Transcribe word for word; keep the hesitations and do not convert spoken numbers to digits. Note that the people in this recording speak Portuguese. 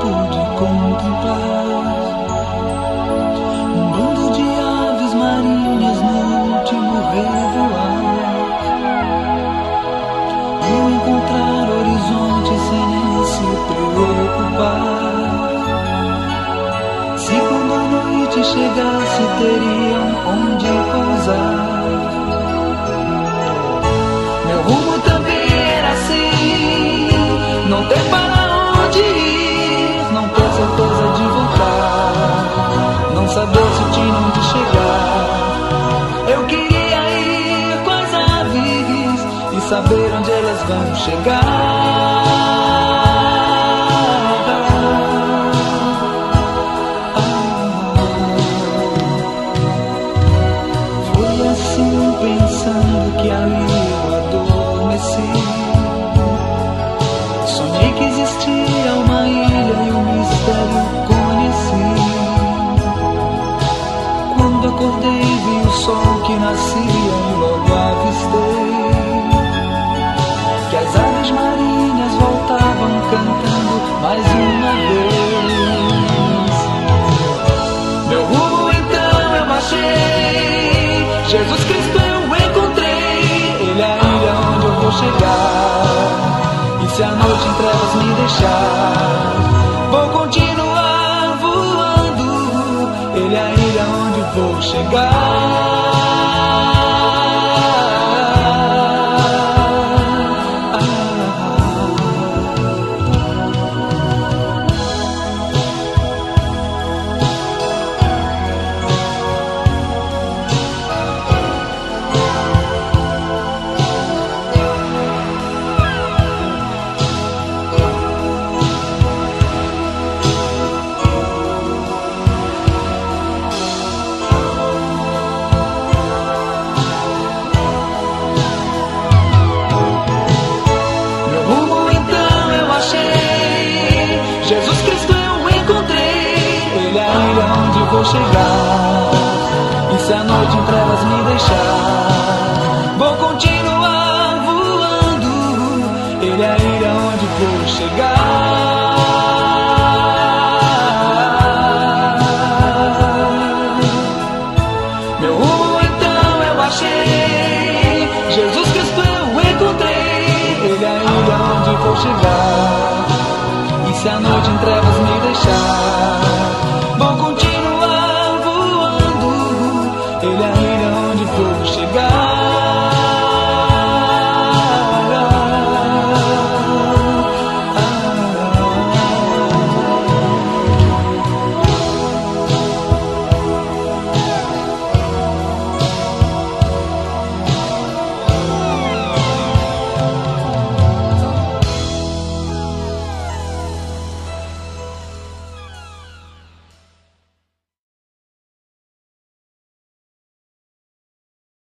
pude contemplar um bando de aves marinhas no último revoar, e encontrar horizonte sem nem se preocupar. Se quando a noite chegasse teriam onde pousar. Meu rumo também era assim, não ter para onde ir, não ter certeza de voltar, não saber se tinha onde chegar. Eu queria ir com as aves e saber onde elas vão chegar. Foi assim pensando que ali eu adormeci. Sonhei que existia uma ilha e o mistério conheci. Quando acordei vi o sol que nascia e logo avistei que as aves marinhas voltavam cantando mais uma vez. Meu rumo então eu achei, Jesus Cristo eu encontrei, Ele é a ilha onde eu vou chegar. E se a noite em trevas me deixar, vou continuar voando, Ele é a ilha onde vou chegar. Jesus Cristo eu encontrei, Ele é a ilha onde vou chegar. E se a noite em trevas me deixar, vou continuar voando, Ele é a ilha onde vou chegar. Meu rumo então eu achei, Jesus Cristo eu encontrei, Ele é a ilha onde vou chegar. Se a noite em trevas me deixar,